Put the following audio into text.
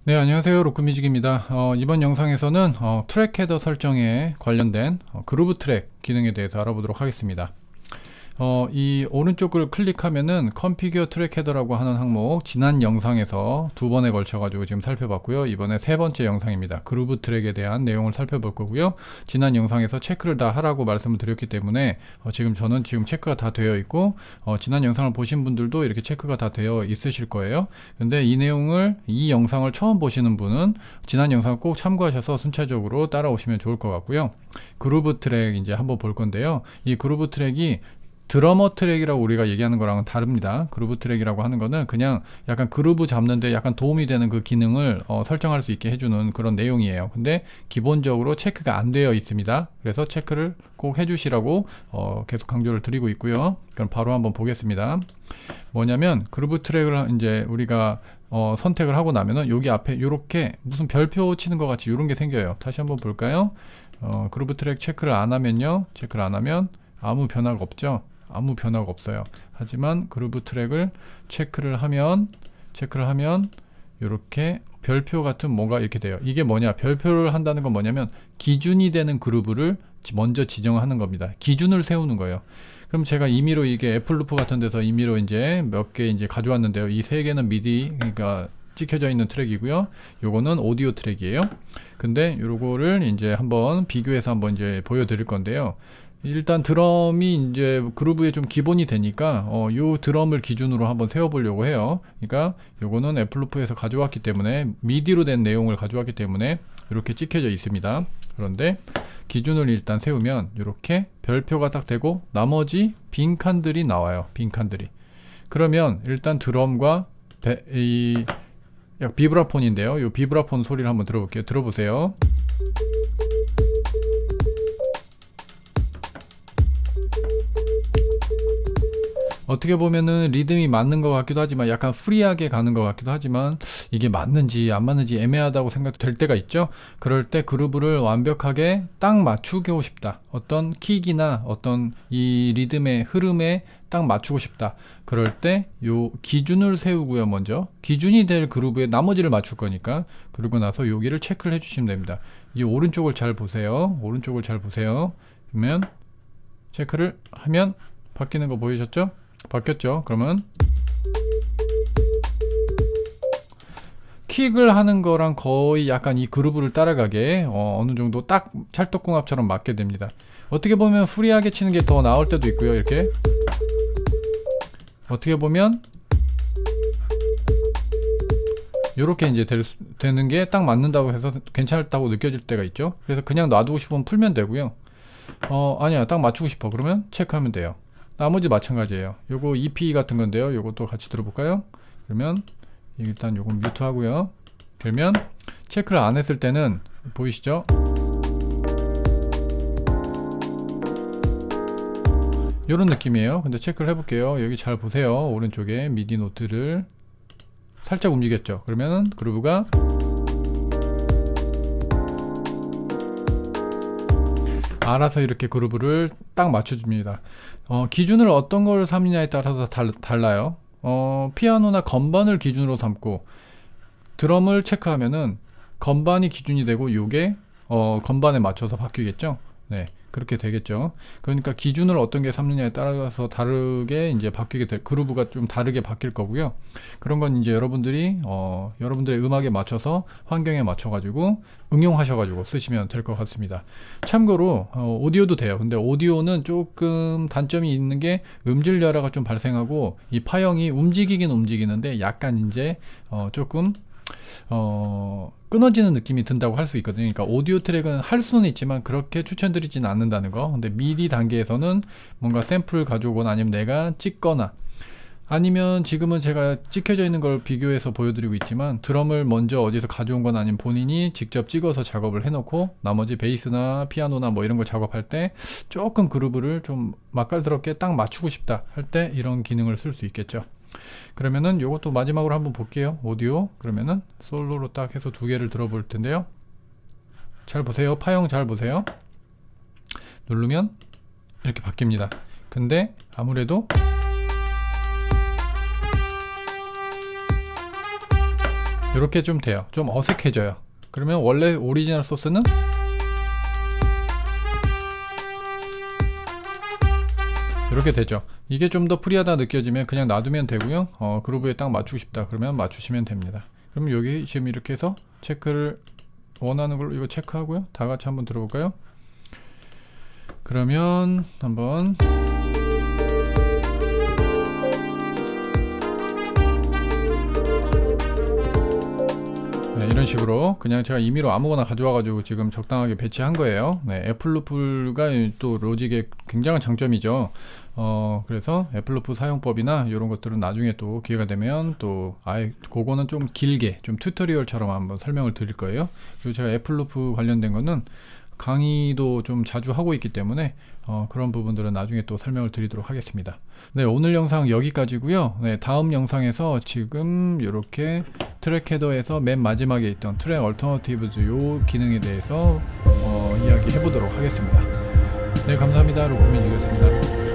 네, 안녕하세요. 로크뮤직입니다. 이번 영상에서는 트랙 헤더 설정에 관련된 그루브 트랙 기능에 대해서 알아보도록 하겠습니다. 이 오른쪽을 클릭하면은 컨피규어 트랙 헤더라고 하는 항목, 지난 영상에서 두 번에 걸쳐 가지고 지금 살펴봤고요. 이번에 세 번째 영상입니다. 그루브 트랙에 대한 내용을 살펴볼 거고요. 지난 영상에서 체크를 다 하라고 말씀을 드렸기 때문에 저는 지금 체크가 다 되어 있고, 지난 영상을 보신 분들도 이렇게 체크가 다 되어 있으실 거예요. 근데 이 영상을 처음 보시는 분은 지난 영상을 꼭 참고하셔서 순차적으로 따라오시면 좋을 것 같고요. 그루브 트랙 이제 한번 볼 건데요. 이 그루브 트랙이 드러머 트랙이라고 우리가 얘기하는 거랑은 다릅니다. 그루브 트랙이라고 하는 거는 그냥 약간 그루브 잡는데 약간 도움이 되는 그 기능을 설정할 수 있게 해주는 그런 내용이에요. 근데 기본적으로 체크가 안 되어 있습니다. 그래서 체크를 꼭 해주시라고 계속 강조를 드리고 있고요. 그럼 바로 한번 보겠습니다. 뭐냐면 그루브 트랙을 이제 우리가 선택을 하고 나면은 여기 앞에 이렇게 무슨 별표 치는 것 같이 이런 게 생겨요. 다시 한번 볼까요? 그루브 트랙 체크를 안 하면요, 체크를 안 하면 아무 변화가 없죠. 아무 변화가 없어요. 하지만 그루브 트랙을 체크를 하면 이렇게 별표 같은 뭔가 이렇게 돼요. 이게 뭐냐, 별표를 한다는 건 뭐냐면 기준이 되는 그루브를 먼저 지정하는 겁니다. 기준을 세우는 거예요. 그럼 제가 임의로 이게 애플루프 같은 데서 임의로 이제 몇 개 이제 가져왔는데요. 이 세 개는 미디, 그러니까 찍혀져 있는 트랙이고요. 요거는 오디오 트랙이에요. 근데 요거를 이제 한번 비교해서 한번 이제 보여드릴 건데요. 일단 드럼이 이제 그루브에 좀 기본이 되니까 요 드럼을 기준으로 한번 세워보려고 해요. 그러니까 요거는 애플루프에서 가져왔기 때문에 미디로 된 내용을 가져왔기 때문에 이렇게 찍혀져 있습니다. 그런데 기준을 일단 세우면 이렇게 별표가 딱 되고 나머지 빈 칸들이 나와요. 빈 칸들이. 그러면 일단 드럼과 비브라폰인데요. 요 비브라폰 소리를 한번 들어볼게요. 들어보세요. 어떻게 보면은 리듬이 맞는 것 같기도 하지만 약간 프리하게 가는 것 같기도 하지만 이게 맞는지 안 맞는지 애매하다고 생각될 때가 있죠. 그럴 때 그루브를 완벽하게 딱 맞추고 싶다, 어떤 킥이나 어떤 이 리듬의 흐름에 딱 맞추고 싶다, 그럴 때 요 기준을 세우고요. 먼저 기준이 될 그루브에 나머지를 맞출 거니까. 그리고 나서 여기를 체크를 해 주시면 됩니다. 이 오른쪽을 잘 보세요. 오른쪽을 잘 보세요. 그러면 체크를 하면 바뀌는 거 보이셨죠? 바뀌었죠? 그러면 킥을 하는 거랑 거의 약간 이 그루브를 따라가게 어느 정도 딱 찰떡궁합처럼 맞게 됩니다. 어떻게 보면 프리하게 치는 게 더 나을 때도 있고요. 이렇게 어떻게 보면 이렇게 이제 되는 게 딱 맞는다고 해서 괜찮다고 느껴질 때가 있죠. 그래서 그냥 놔두고 싶으면 풀면 되고요. 아니야, 딱 맞추고 싶어 그러면 체크하면 돼요. 나머지 마찬가지예요. 요거 EP 같은 건데요. 요것도 같이 들어볼까요? 그러면 일단 요거 뮤트 하고요. 그러면 체크를 안 했을 때는 보이시죠? 요런 느낌이에요. 근데 체크를 해볼게요. 여기 잘 보세요. 오른쪽에 미디 노트를 살짝 움직였죠. 그러면은 그루브가 알아서 이렇게 그루브를 딱 맞춰줍니다. 기준을 어떤 걸 삼느냐에 따라서 달라요. 피아노나 건반을 기준으로 삼고 드럼을 체크하면은 건반이 기준이 되고 요게 건반에 맞춰서 바뀌겠죠. 네, 그렇게 되겠죠. 그러니까 기준을 어떤 게 삼느냐에 따라서 다르게 이제 바뀌게 될, 그루브가 좀 다르게 바뀔 거고요. 그런 건 이제 여러분들이 여러분들의 음악에 맞춰서 환경에 맞춰 가지고 응용하셔 가지고 쓰시면 될 것 같습니다. 참고로 오디오도 돼요. 근데 오디오는 조금 단점이 있는 게 음질 열화가 좀 발생하고 이 파형이 움직이긴 움직이는데 약간 이제 조금 끊어지는 느낌이 든다고 할 수 있거든요. 그러니까 오디오 트랙은 할 수는 있지만 그렇게 추천드리지는 않는다는 거. 근데 미디 단계에서는 뭔가 샘플을 가져오거나 아니면 내가 찍거나 아니면 지금은 제가 찍혀져 있는 걸 비교해서 보여드리고 있지만 드럼을 먼저 어디서 가져온 건 아니면 본인이 직접 찍어서 작업을 해놓고 나머지 베이스나 피아노나 뭐 이런 걸 작업할 때 조금 그루브를 좀 맛깔스럽게 딱 맞추고 싶다 할 때 이런 기능을 쓸 수 있겠죠. 그러면은 요것도 마지막으로 한번 볼게요. 오디오. 그러면은 솔로로 딱 해서 두 개를 들어볼 텐데요. 잘 보세요. 파형 잘 보세요. 누르면 이렇게 바뀝니다. 근데 아무래도 이렇게 좀 돼요. 좀 어색해져요. 그러면 원래 오리지널 소스는 이렇게 되죠. 이게 좀 더 프리하다 느껴지면 그냥 놔두면 되고요. 그루브에 딱 맞추고 싶다 그러면 맞추시면 됩니다. 그럼 여기 지금 이렇게 해서 체크를 원하는 걸로 이거 체크하고요. 다 같이 한번 들어볼까요? 그러면 한번 네, 이런 식으로 그냥 제가 임의로 아무거나 가져와 가지고 지금 적당하게 배치한 거예요. 네, 애플루프가 또 로직의 굉장한 장점이죠. 그래서 애플루프 사용법이나 이런 것들은 나중에 또 기회가 되면 또 아예 그거는 좀 길게 좀 튜토리얼처럼 한번 설명을 드릴 거예요. 그리고 제가 애플루프 관련된 거는 강의도 좀 자주 하고 있기 때문에 그런 부분들은 나중에 또 설명을 드리도록 하겠습니다. 네, 오늘 영상 여기까지고요. 네, 다음 영상에서 지금 이렇게 트랙 헤더에서 맨 마지막에 있던 트랙 얼터너티브즈 요 기능에 대해서 이야기 해보도록 하겠습니다. 네, 감사합니다. 로프민이었습니다.